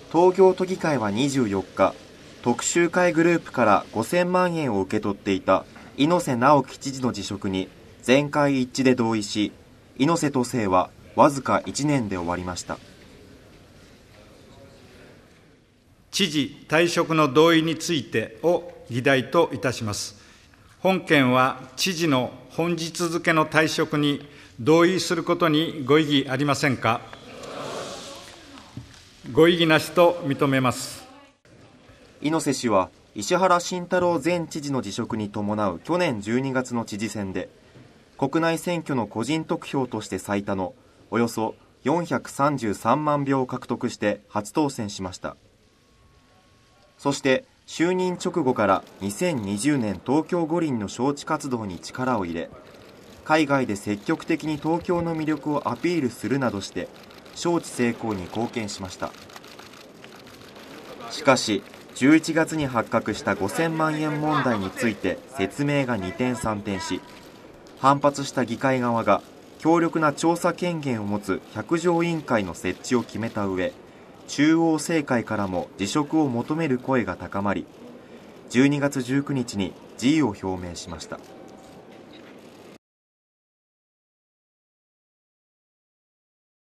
東京都議会は24日、特集会グループから5000万円を受け取っていた猪瀬直樹知事の辞職に全会一致で同意し、猪瀬都政はわずか1年で終わりました。 知事退職の同意についてを議題といたします。本件は知事の本日付の退職に同意することにご異議ありませんか。ご異議なしと認めます。 猪瀬氏は石原慎太郎前知事の辞職に伴う去年12月の知事選で、国内選挙の個人得票として最多のおよそ433万票を獲得して初当選しました。そして就任直後から2020年東京五輪の招致活動に力を入れ、海外で積極的に東京の魅力をアピールするなどして招致成功に貢献しました。しかし11月に発覚した5000万円問題について説明が二転三転し、反発した議会側が強力な調査権限を持つ百条委員会の設置を決めた上、中央政界からも辞職を求める声が高まり、12月19日に辞意を表明しました。